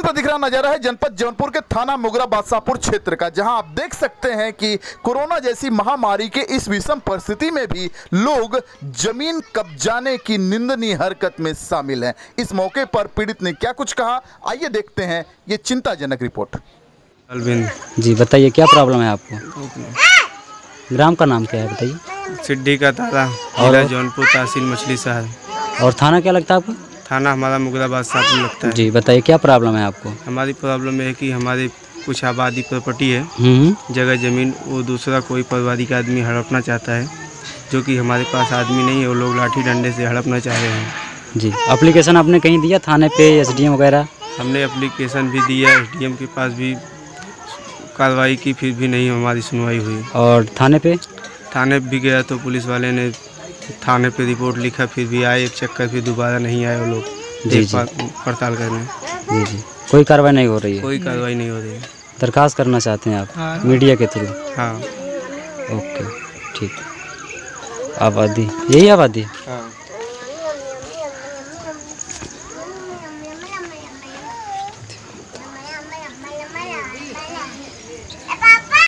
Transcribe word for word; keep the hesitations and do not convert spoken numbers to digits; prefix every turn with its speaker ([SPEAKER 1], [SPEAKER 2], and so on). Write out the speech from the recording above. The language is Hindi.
[SPEAKER 1] पर दिख रहा नजारा है जनपद जौनपुर के थाना मुगरा बादशाहपुर क्षेत्र का, जहां आप देख सकते हैं कि कोरोना जैसी महामारी के इस विषम परिस्थिति में भी लोग जमीन कब्जाने की निंदनीय हरकत में शामिल हैं। इस मौके पर पीड़ित ने क्या कुछ कहा, आइए देखते हैं ये चिंताजनक रिपोर्ट।
[SPEAKER 2] अलविंद
[SPEAKER 3] जी बताइए, क्या प्रॉब्लम है आपको? ग्राम का नाम क्या है बताइए?
[SPEAKER 2] सिड्डी का तारा, जिला जौनपुर, तहसील मछली शहर।
[SPEAKER 3] और थाना क्या लगता है आपको?
[SPEAKER 2] थाना हमारा मुगरा बादशाहपुर लगता है।
[SPEAKER 3] जी बताइए, क्या प्रॉब्लम है आपको?
[SPEAKER 2] हमारी प्रॉब्लम है कि हमारे कुछ आबादी प्रॉपर्टी है,
[SPEAKER 3] हम्म
[SPEAKER 2] जगह ज़मीन, वो दूसरा कोई पारिवारिक आदमी हड़पना चाहता है, जो कि हमारे पास आदमी नहीं है। वो लोग लाठी डंडे से हड़पना चाह रहे हैं।
[SPEAKER 3] जी, एप्लीकेशन आपने कहीं दिया थाने पे, एसडीएम वगैरह?
[SPEAKER 2] हमने एप्लीकेशन भी दिया, एसडीएम के पास भी कार्रवाई की, फिर भी नहीं हमारी सुनवाई हुई।
[SPEAKER 3] और थाने पे?
[SPEAKER 2] थाने भी गया तो पुलिस वाले ने थाने पे रिपोर्ट लिखा, फिर भी आए एक चक्कर, फिर दोबारा नहीं आए वो लोग
[SPEAKER 3] जी जी
[SPEAKER 2] पड़ताल करने।
[SPEAKER 3] जी जी कोई कार्रवाई नहीं हो रही है?
[SPEAKER 2] कोई कार्रवाई नहीं हो रही है।
[SPEAKER 3] दरखास्त करना चाहते हैं आप मीडिया के थ्रू?
[SPEAKER 2] हाँ।
[SPEAKER 3] ओके ठीक। आबादी यही आबादी?
[SPEAKER 2] हाँ।